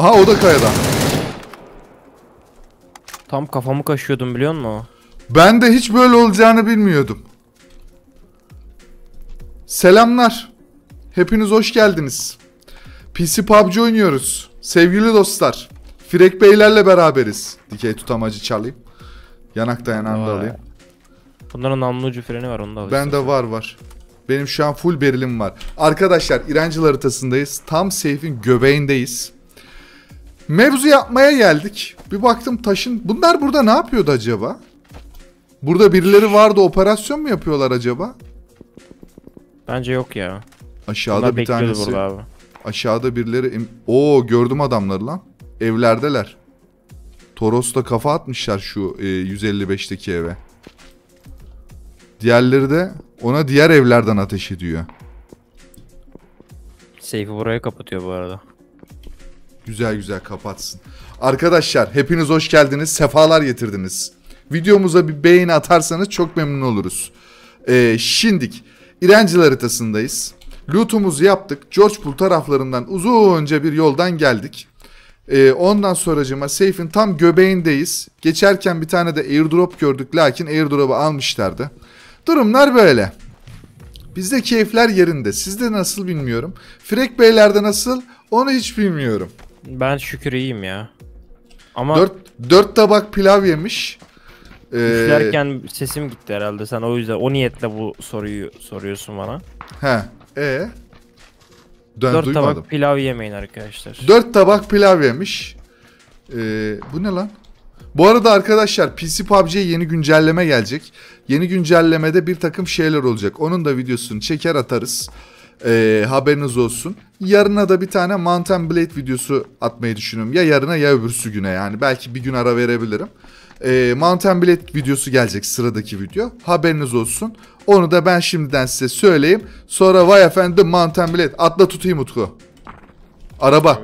Aha o da kayada. Tam kafamı kaşıyordum biliyor musun? Ben de hiç böyle olacağını bilmiyordum. Selamlar. Hepiniz hoş geldiniz. PC PUBG oynuyoruz. Sevgili dostlar. Firek Beylerle beraberiz. Dikey tutamacı çalayım. Yanak dayanağını da alayım. Bunların namlu ucu freni var, onu da alayım. Bende var. Benim şu an full berilim var. Arkadaşlar İrencil haritasındayız. Tam seyfin göbeğindeyiz. Mevzu yapmaya geldik. Bir baktım taşın... Bunlar burada ne yapıyordu acaba? Burada birileri vardı, operasyon mu yapıyorlar acaba? Bence yok ya. Aşağıda Bunlar bir tanesi. burada abi. Aşağıda birileri... Oo, gördüm adamları lan. Evlerdeler. Toros'ta kafa atmışlar şu 155'teki eve. Diğerleri de ona diğer evlerden ateş ediyor. Seyfi buraya kapatıyor bu arada. Güzel kapatsın. Arkadaşlar hepiniz hoş geldiniz. Sefalar getirdiniz. Videomuza bir beğeni atarsanız çok memnun oluruz. Şimdik İrencil haritasındayız. Loot'umuzu yaptık. George Pool taraflarından uzunca bir yoldan geldik. Ondan sonracıma seyfin tam göbeğindeyiz. Geçerken bir tane de airdrop gördük. Lakin airdrop'u almışlardı. Durumlar böyle. Bizde keyifler yerinde. Sizde nasıl bilmiyorum. Firek Beyler'de nasıl onu hiç bilmiyorum. Ben şükür iyiyim ya. Ama 4 tabak pilav yemiş. üflerken sesim gitti herhalde. Sen o yüzden o niyetle bu soruyu soruyorsun bana. He. 4 tabak pilav yemeyin arkadaşlar. 4 tabak pilav yemiş. Bu ne lan? Bu arada arkadaşlar PC PUBG'ye yeni güncelleme gelecek. Yeni güncellemede bir takım şeyler olacak. Onun da videosunu çeker atarız. Haberiniz olsun. Yarına da bir tane Mountain Blade videosu atmayı düşünüyorum. Ya yarına ya öbürsü güne yani. Belki bir gün ara verebilirim. Mountain Blade videosu gelecek, sıradaki video. Haberiniz olsun. Onu da ben şimdiden size söyleyeyim. Sonra vay efendim Mountain Blade. Atla tutayım Utku. Araba.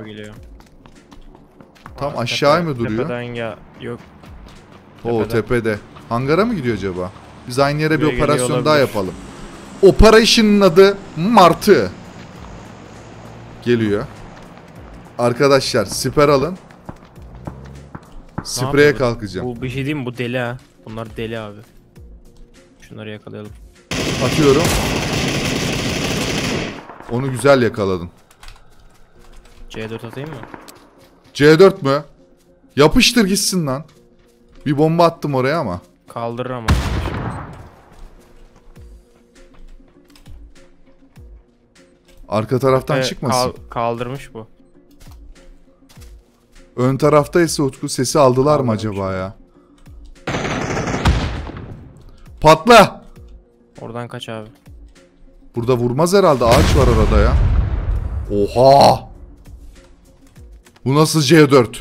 Tam aşağı mı duruyor? Tepeden ya yok. O tepede. Hangara mı gidiyor acaba? Biz aynı yere bir Buraya operasyon daha yapalım. Operation'ın adı Martı. Geliyor. Arkadaşlar siper alın. Spreye kalkacağım. Bu bir şey değil mi? Bu deli ha. Bunlar deli abi. Şunları yakalayalım. Atıyorum. Onu güzel yakaladın. C4 atayım mı? C4 mü? Yapıştır gitsin lan. Bir bomba attım oraya ama. Kaldırır ama. Arka taraftan çıkmasın. Kaldırmış bu. Ön tarafta ise Utku, sesi aldılar mı acaba ya? Patla! Oradan kaç abi. Burada vurmaz herhalde, ağaç var arada ya. Oha! Bu nasıl C4?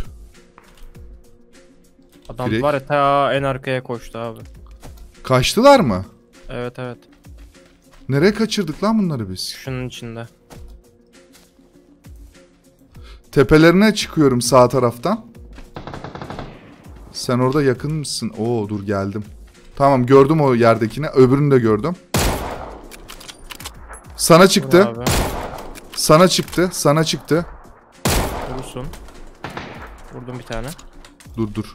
Adam Direkt. var ya ta en arkaya koştu abi. Kaçtılar mı? Evet. Nereye kaçırdık lan bunları biz? Şunun içinde. Tepelerine çıkıyorum sağ taraftan. Sen orada yakın mısın? Oo dur geldim. Tamam gördüm o yerdekini. Öbürünü de gördüm. Sana çıktı. Abi. Sana çıktı. Vurursun. Vurdum bir tane. Dur.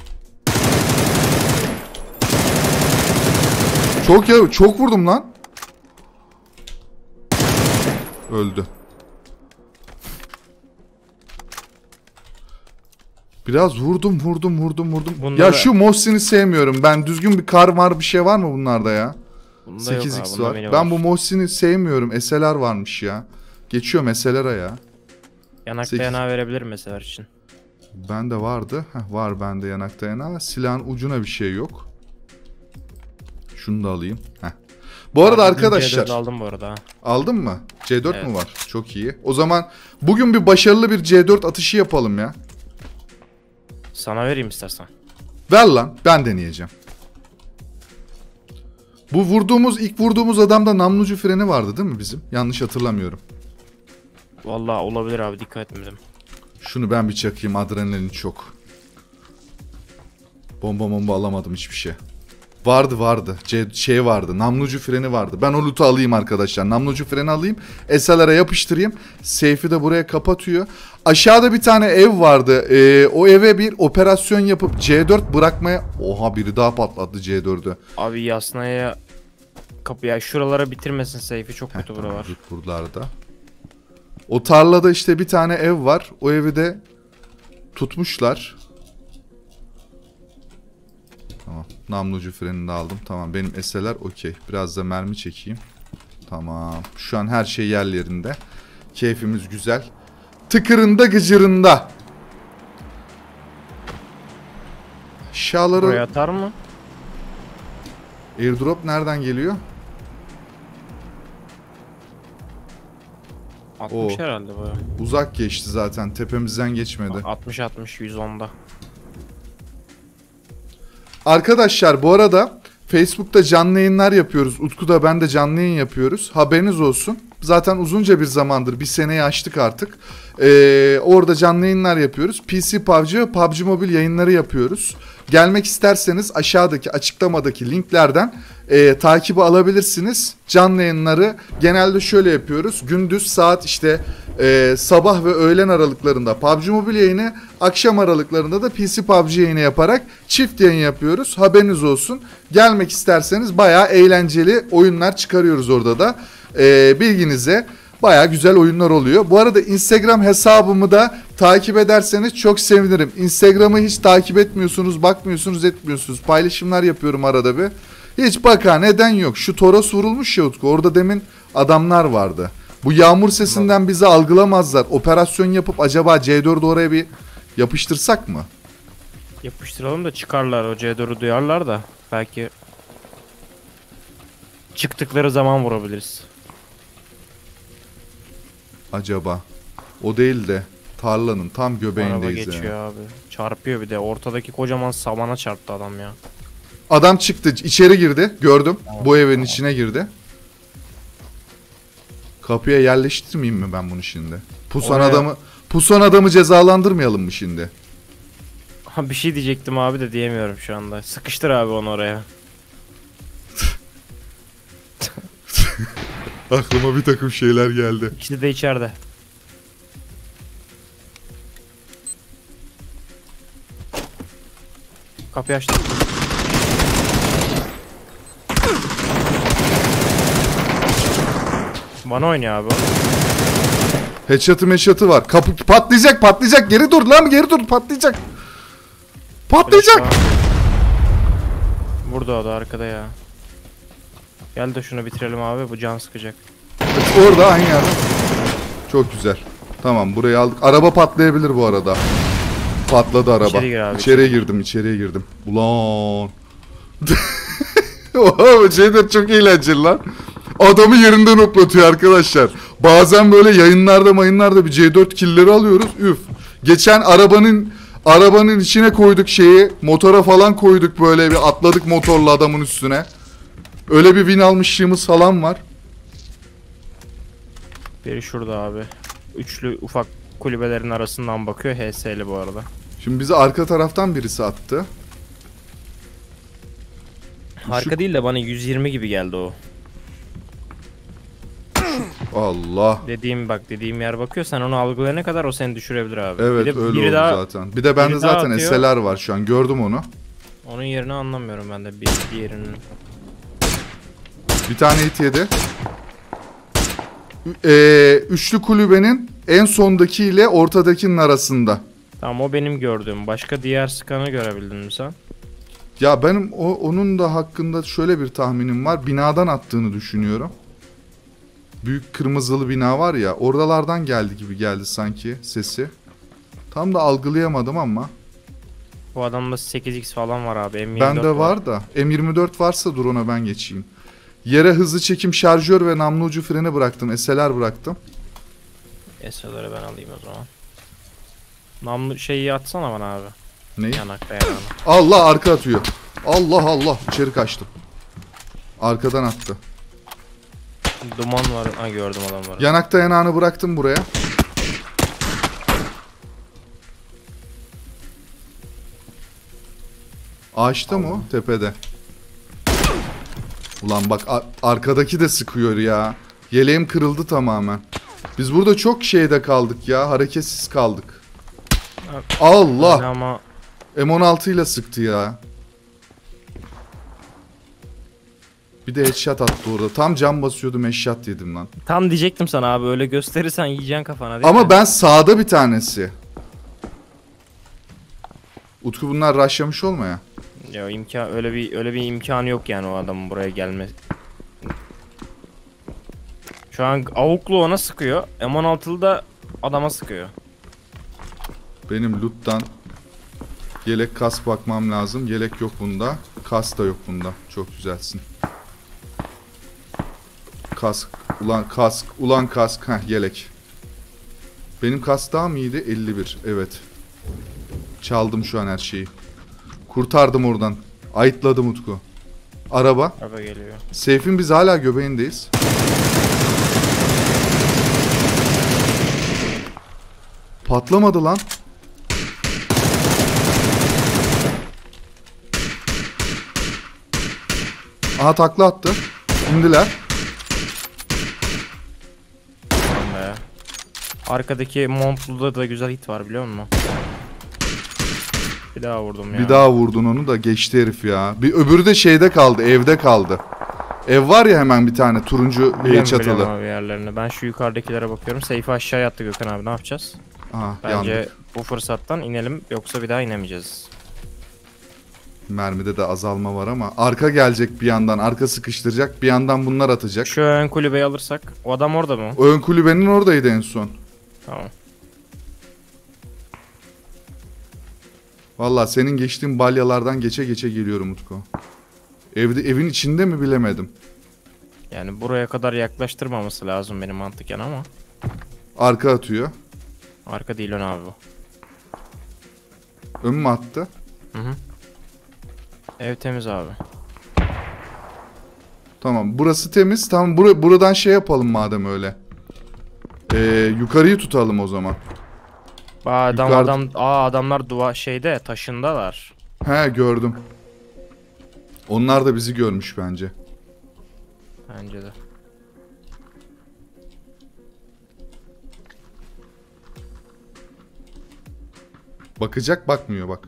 Çok vurdum lan. Öldü. Biraz vurdum. Bunda Ya da... şu Mosin'i sevmiyorum. Ben düzgün bir kar var, bir şey var mı bunlarda ya? Bunda 8x yok var. abi, Ben bu Mosin'i sevmiyorum. SLR varmış ya. Geçiyor SLR'a ya. Yanak 8. dayanağı verebilirim mesela için. Bende vardı. Var bende yanak dayanağı. Silahın ucuna bir şey yok. Şunu da alayım. Bu arada arkadaşlar. C4 aldım bu arada. Aldın mı? C4 Evet. mu var? Çok iyi. O zaman bugün bir başarılı bir C4 atışı yapalım ya. Sana vereyim istersen. Ver lan. Ben deneyeceğim. Bu ilk vurduğumuz adamda namlucu freni vardı değil mi bizim? Yanlış hatırlamıyorum. Vallahi olabilir abi, dikkat etmedim. Şunu ben bir çakayım, adrenalin çok. Bomba alamadım hiçbir şey. Vardı. Şey vardı. Namlucu freni vardı. Ben o loot'u alayım arkadaşlar. Namlucu freni alayım. SLR'a yapıştırayım. Seyfi de buraya kapatıyor. Aşağıda bir tane ev vardı. O eve bir operasyon yapıp C4 bırakmaya... Oha, biri daha patlattı C4'ü. Abi Yasna'ya kapıya şuralara bitirmesin Seyfi, çok kötü buralar. Buralarda. O tarlada işte bir tane ev var. O evi de tutmuşlar. Tamam. Namlucu frenini de aldım. Tamam, benim SLR okey. Biraz da mermi çekeyim. Tamam. Şu an her şey yerlerinde. Keyfimiz güzel. Tıkırında gıcırında. Aşağıları... Buraya atar mı? Airdrop nereden geliyor? 60 herhalde bu. Uzak geçti zaten. Tepemizden geçmedi. 60 110'da. Arkadaşlar bu arada Facebook'ta canlı yayınlar yapıyoruz. Utku'da ben de canlı yayın yapıyoruz. Haberiniz olsun. Zaten uzunca bir zamandır, bir seneyi aştık artık. Orada canlı yayınlar yapıyoruz. PC PUBG ve PUBG Mobile yayınları yapıyoruz. Gelmek isterseniz aşağıdaki açıklamadaki linklerden takibi alabilirsiniz. Canlı yayınları genelde şöyle yapıyoruz. Gündüz saat işte sabah ve öğlen aralıklarında PUBG Mobile yayını, akşam aralıklarında da PC PUBG yayını yaparak çift yayın yapıyoruz. Haberiniz olsun. Gelmek isterseniz bayağı eğlenceli oyunlar çıkarıyoruz orada da. Bilginize, bayağı güzel oyunlar oluyor. Bu arada Instagram hesabımı da takip ederseniz çok sevinirim. Instagram'ı hiç takip etmiyorsunuz, bakmıyorsunuz, etmiyorsunuz. Paylaşımlar yapıyorum arada bir. Hiç neden yok. Şu Toros vurulmuş ya Utku. Orada demin adamlar vardı. Bu yağmur sesinden bizi algılamazlar. Operasyon yapıp acaba C4'ü oraya bir yapıştırsak mı? Yapıştıralım da çıkarlar, o C4'ü duyarlar da. Belki çıktıkları zaman vurabiliriz. Acaba. O değil de tarlanın tam Araba göbeğindeyiz geçiyor yani. abi. Çarpıyor bir de. Ortadaki kocaman savana çarptı adam ya. Adam çıktı, içeri girdi. Gördüm. Bu evin içine girdi. Kapıya yerleştirmeyeyim mi ben bunu şimdi? Pusan adamı cezalandırmayalım mı şimdi? Ha, bir şey diyecektim abi de diyemiyorum şu anda. Sıkıştır abi onu oraya. Aklıma bir takım şeyler geldi. İkisi de içeride. Kapıyı açtım. Bana oynuyor abi o. Headshot'ı var. Kapı patlayacak. Geri dur lan, geri dur, patlayacak. Patlayacak. Burada o da arkada ya. Gel de şunu bitirelim abi, bu can sıkacak. Orada aynı yerde. Çok güzel. Tamam, burayı aldık. Araba patlayabilir bu arada. Patladı araba. İçeri gir abi. İçeriye girdim. Ulan. Oha, şeyler çok eğlenceli lan. Adamı yerinden hoplatıyor arkadaşlar. Bazen böyle yayınlarda bir C4 kill'leri alıyoruz. Üf. Geçen arabanın içine koyduk şeyi. Motora falan koyduk, böyle bir atladık motorla adamın üstüne. Öyle bir win almışlığımız falan var. Biri şurada abi. Üçlü ufak kulübelerin arasından bakıyor. HS'li bu arada. Şimdi bizi arka taraftan birisi attı. Arka değil de bana 120 gibi geldi o. Allah. Dediğim yer bakıyor. Sen onu algılayana kadar o seni düşürebilir abi. Evet, bir de öyle oldu zaten. Bir de bende zaten SLR var şu an. Gördüm onu. Onun yerini anlamıyorum ben de. Diğerinin. Bir tane hit yedi. Üçlü kulübenin en sondaki ile ortadakinin arasında. Tamam, o benim gördüğüm. Başka diğer skanı görebildin mi sen? Ya benim onun da hakkında şöyle bir tahminim var. Binadan attığını düşünüyorum. Büyük kırmızılı bina var ya, oralardan geldi sanki sesi. Tam da algılayamadım ama. Bu adamda 8x falan var abi. M24 bende var da. M24 varsa dur ona ben geçeyim. Yere hızlı çekim şarjör ve namlu ucu freni bıraktım. SLR bıraktım. SLR'ı ben alayım o zaman. Namlu şeyi atsana bana abi. Neyi? Yanakta yanağına. Allah, arka atıyor. Allah içeri kaçtım. Arkadan attı. Duman var. Ha, gördüm adamları. Yanakta yanağını bıraktım buraya. Ağaçta mı o? Tepede. Ulan bak arkadaki de sıkıyor ya. Yeleğim kırıldı tamamen. Biz burada çok şeyde kaldık ya. Hareketsiz kaldık. Allah. Ama M16 ile sıktı ya. Bir de headshot attı orada. Tam cam basıyordum, headshot yedim lan. tam diyecektim sana abi, öyle gösterirsen yiyeceksin kafana değil Ama mi? ben sağda bir tanesi. Utku bunlar rushlamış olma ya. Ya öyle bir imkanı yok yani o adamın buraya gelme. Şu an avuklu ona sıkıyor. M16'lı da adama sıkıyor. Benim loot'tan yelek kask bakmam lazım. Yelek yok bunda. Kask da yok bunda. Çok güzelsin. Kask. Ulan kask. Ulan kask. Heh, yelek. Benim kask daha mı iyiydi? 51. Evet. Çaldım şu an her şeyi. Kurtardım oradan. Ayıtladım Utku. Araba. Araba geliyor. Seyf'in biz hala göbeğindeyiz. Patlamadı lan. Aha takla attı. İndiler. Tamam be. Arkadaki Montlu'da da güzel hit var biliyor musun? Bir daha vurdum ya. Bir daha vurdun onu da geçti herif ya. Bir öbürü de şeyde kaldı, evde kaldı. Ev var ya hemen bir tane turuncu çatılı. Biliyorum abi yerlerini. Ben şu yukarıdakilere bakıyorum. Seyfi aşağıya attı Gökhan abi, ne yapacağız? Aha, Bence yandık. bu fırsattan inelim, yoksa bir daha inemeyeceğiz. Mermide de azalma var ama arka gelecek bir yandan, arka sıkıştıracak, bir yandan bunlar atacak. Şu ön kulübeyi alırsak, o adam orada mı? Ön kulübenin oradaydı en son. Tamam. Vallahi senin geçtiğin balyalardan geçe geçe geliyorum Utku. Evin içinde mi bilemedim. Yani buraya kadar yaklaştırmaması lazım benim mantıken ama. Arka atıyor. Arka değil, ön abi bu. Ön mü attı? Hı hı. Ev temiz abi. Tamam, burası temiz. Tamam, buradan şey yapalım madem öyle. Yukarıyı tutalım o zaman. Adamlar şeyde, taşındalar. He, gördüm. Onlar da bizi görmüş bence. Bence de. Bakacak, bakmıyor bak.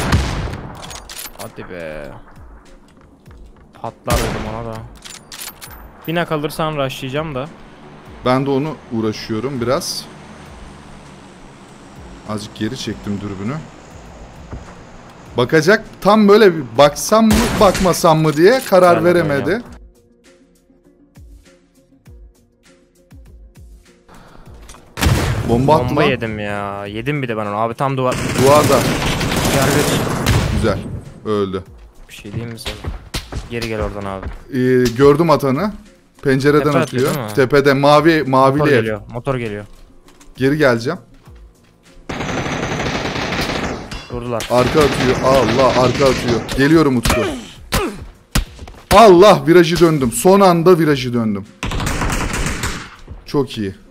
Hadi be. Patlar dedim ona da. Bine kalırsan rushlayacağım da. Ben de onu uğraşıyorum biraz. Azıcık geri çektim dürbünü. Bakacak, tam böyle bir baksam mı bakmasam mı diye karar Ben de veremedi. böyle. Bomba attı Bomba lan. yedim ya. Yedim bir de ben onu. Abi tam duvarda. Yargıç. Güzel. Öldü. Bir şey diyeyim mi sana? Geri gel oradan abi. Gördüm atanı. Pencereden Tepe atıyor atıyor. değil mi? Tepede mavili Motor ev. geliyor. Motor geliyor. Geri geleceğim. Durdular. Arka atıyor. Allah, arka atıyor. Geliyorum Utku. Allah, virajı döndüm. Son anda virajı döndüm. Çok iyi.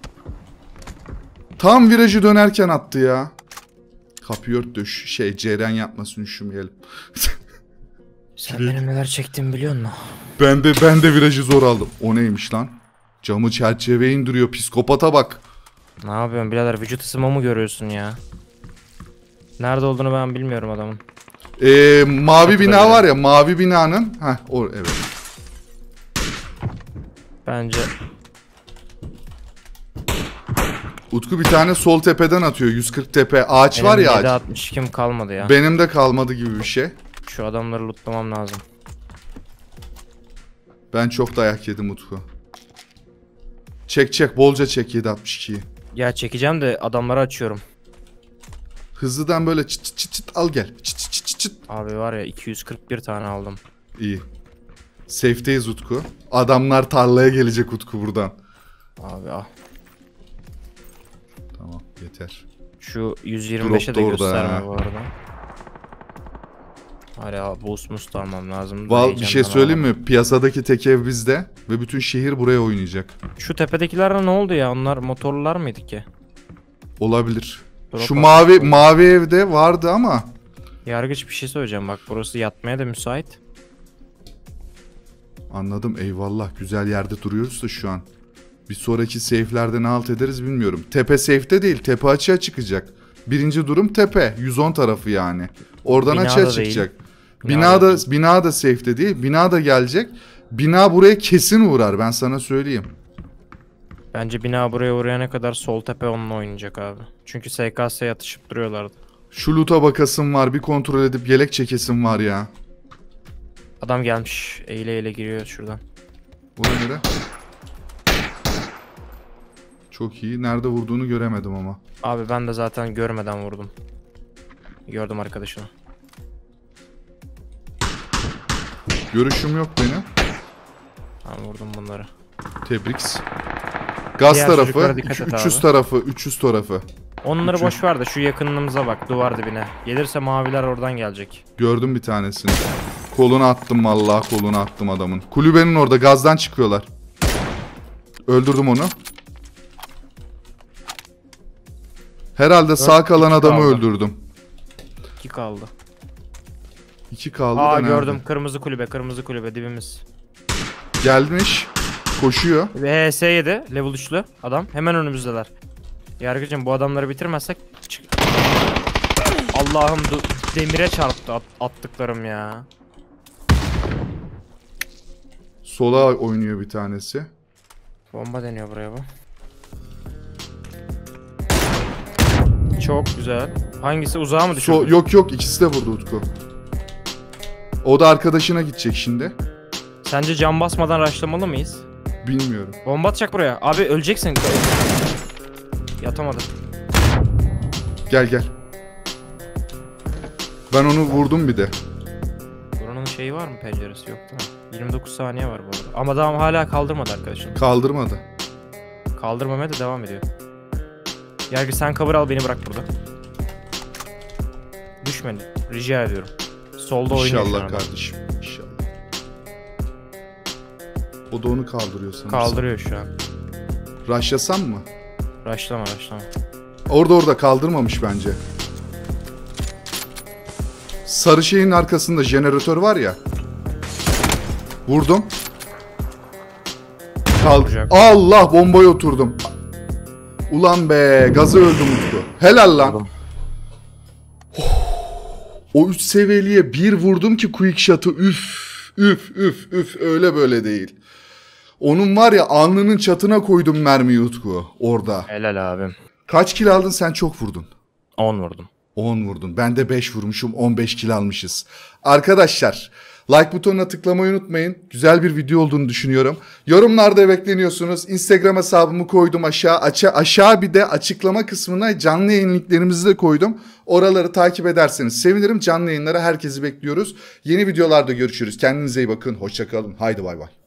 Tam virajı dönerken attı ya. Kapıyı ört de ceren yapmasın, üşümeyelim. Sen benim neler çektim biliyor musun? Ben de virajı zor aldım. O neymiş lan? Camı çerçeveye indiriyor. Psikopata bak. Ne yapıyorsun birader? Vücut ısımı mı görüyorsun ya? Nerede olduğunu ben bilmiyorum adamın. Mavi bina var ya, mavi binanın. Evet. Bence Utku bir tane sol tepeden atıyor. 140 tepe. Ağaç benim var ya, ağaç. 762'm kalmadı ya. Benim de kalmadı gibi bir şey. Şu adamları lootlamam lazım. Ben çok dayak yedim Utku. Çek bolca çek 762'yi. Ya çekeceğim de adamları açıyorum. Hızlıdan böyle çıt çıt çıt çıt al gel. Çıt çıt çıt çıt çıt. Abi var ya 241 tane aldım. İyi. Safe'teyiz Utku. Adamlar tarlaya gelecek Utku buradan. Abi ah. Tamam, yeter. Şu 125'e de Drop da orada gösterme ha. bu arada. Hala boost must almam lazım. Bir şey söyleyeyim mi? Piyasadaki tek ev bizde ve bütün şehir buraya oynayacak. Şu tepedekilere ne oldu ya? Onlar motorlular mıydı ki? Olabilir. Drop Şu attı. mavi evde vardı ama Yargıç bir şey söyleyeceğim bak, burası yatmaya da müsait. Anladım, eyvallah. Güzel yerde duruyoruz da şu an. Bir sonraki safe'lerde ne halt ederiz bilmiyorum. Tepe safe'de değil, tepe açığa çıkacak. Birinci durum tepe, 110 tarafı yani. Oradan Binada açığa değil. çıkacak. Binada Bina da safe'de değil, bina da gelecek. Bina buraya kesin uğrar, ben sana söyleyeyim. Bence bina buraya uğrayana kadar sol tepe onunla oynayacak abi. Çünkü SKS'ye atışıp duruyorlardı. Şu loot'a bakasım var, bir kontrol edip yelek çekesim var ya. Adam gelmiş. Eğile eğile giriyor şuradan. Bu nere? Çok iyi. Nerede vurduğunu göremedim ama. Abi ben de zaten görmeden vurdum. Gördüm arkadaşını. Görüşüm yok benim. Ben vurdum bunları. Tebrik. Gaz Diğer tarafı, çocuklara dikkat et 300 abi. tarafı, 300 tarafı. Onları 300. boş ver de şu yakınımıza bak, duvar dibine. Gelirse maviler oradan gelecek. Gördüm bir tanesini. Koluna attım vallahi, koluna attım adamın. Kulübenin orada gazdan çıkıyorlar. Öldürdüm onu. Herhalde sağ kalan iki adamı kaldı. öldürdüm. 2 kaldı. 2 kaldı Aa da nerede? gördüm, kırmızı kulübe dibimiz. Gelmiş. Koşuyor. Ve HS7 level 3'lü adam hemen önümüzdeler. Yargıcım bu adamları bitirmezsek Allah'ım demire çarptı attıklarım ya. Sola oynuyor bir tanesi. Bomba deniyor buraya bu. Çok güzel. Hangisi, uzağa mı düşürdü? Yok yok, ikisi de vurdu Utku. O da arkadaşına gidecek şimdi. Sence cam basmadan rushlamalı mıyız? Bilmiyorum. Bomba atacak buraya. Abi öleceksin. Yatamadı. Gel gel. Ben onu vurdum bir de. Buranın şeyi var mı, penceresi yok değil mi? 29 saniye var bu arada. Ama daha hala kaldırmadı arkadaşım. Kaldırmadı. Kaldırmamaya da devam ediyor. Yargı sen cover al, beni bırak burada. Düşme rica ediyorum. Solda oynuyor şu İnşallah an. kardeşim. İnşallah. O da onu kaldırıyor sanırsam. Kaldırıyor şu an. Rushlasam mı? Rushlama. Orada kaldırmamış bence. Sarı şeyin arkasında jeneratör var ya. Vurdum. Vuracak. Allah, bombaya oturdum. Ulan be, gazı öldüm Utku. Helal lan. O 3 seviyeliye bir vurdum ki quick shot'ı üf öyle böyle değil. Onun var ya, alnının çatına koydum mermiyi Utku orada. Helal abim. Kaç kill aldın sen? Çok vurdun. 10 vurdum. 10 vurdun. Ben de 5 vurmuşum. 15 kill almışız. Arkadaşlar, like butonuna tıklamayı unutmayın. Güzel bir video olduğunu düşünüyorum. Yorumlarda bekleniyorsunuz. Instagram hesabımı koydum aşağı. Aşağı bir de açıklama kısmına canlı yayın linklerimizi de koydum. Oraları takip ederseniz sevinirim. Canlı yayınlara herkesi bekliyoruz. Yeni videolarda görüşürüz. Kendinize iyi bakın. Hoşça kalın. Haydi bay bay.